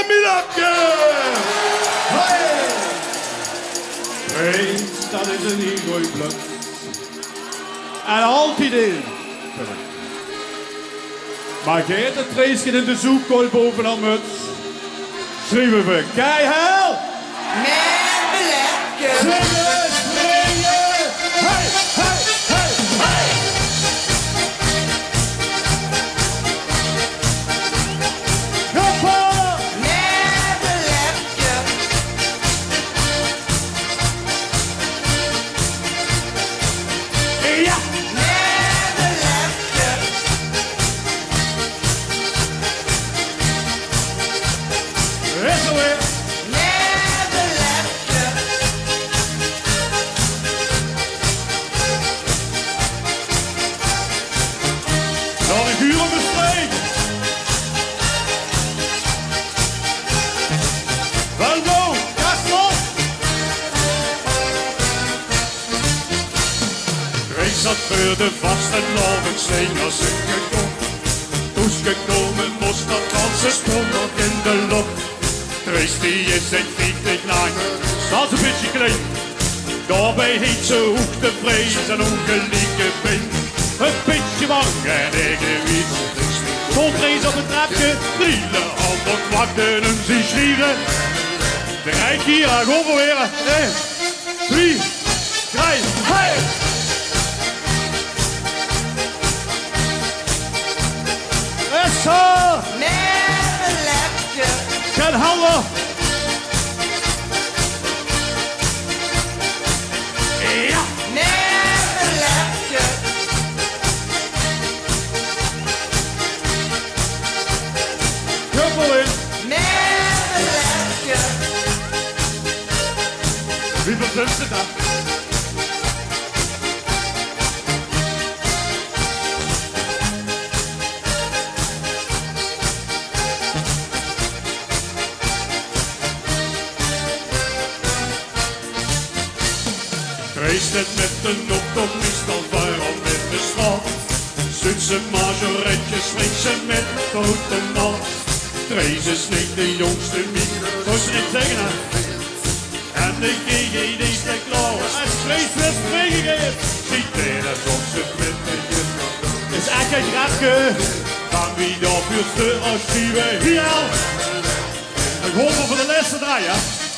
Milapje! Hey! Prees, dat is een ingooi-pluk. En altijd in. Maar geet het treesje in de zoekkool bovenaan muts. Schrijven we keihel. Met Milapje. Zingen, springen. Hey, hey, hey, hey. Hoppa. Met Milapje. Ja. Met Milapje. Is er weer. Met Milapje. Dan een uur op de streek. Welkom, Gaston. Reis zat voor de vaste loven steen als een gekop. Toesgekomen moest dat ganse sprong nog in de lucht. Reis die is zijn vriend lang, staat een beetje klein. Daarbij heet ze ook de vrees en ongelijke been. Een beetje bang en egoïst. Vol vrees op het trapje, drielen ander kwakten en ze schrieren. De rijk hier, gewoon proberen. 1, 2, 3, hey! Eso! Met Milapje. Geen handen! Ja! Met Milapje. Kuppel in! Met Milapje. Wie verzint ze dat? Reist het met een opkomst al waarom met de stad. Zuidse majoretjes swingt ze met grote mat. Deze sneekt de jongste miet, zo ze niet zeggen hè. En de GGD is de klauw, en schreef het springen. Ziet er alsof ze met de juf. Is echt een grapje, van wie dat vuurste als die we hier. Ik hoop voor de laatste draai, ja.